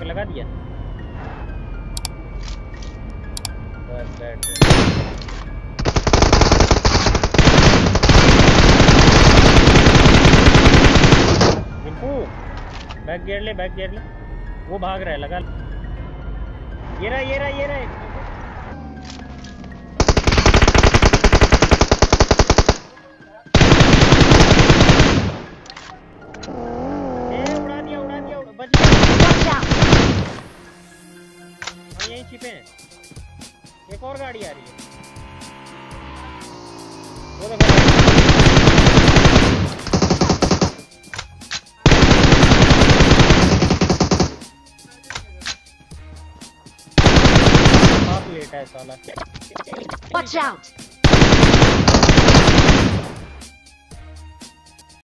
Okay लगा दिया। बस बैठ रिंकू, बैक गियर ले, बैक गियर ले। वो भाग रहा है, लगा। ये रहा ये रहा ये रहा। उड़ा दिया उड़ा दिया, बच गया। हम यहीं छिपे हैं। एक और गाड़ी आ रही है, वो देखो। काफी लेट है साला। Watch out!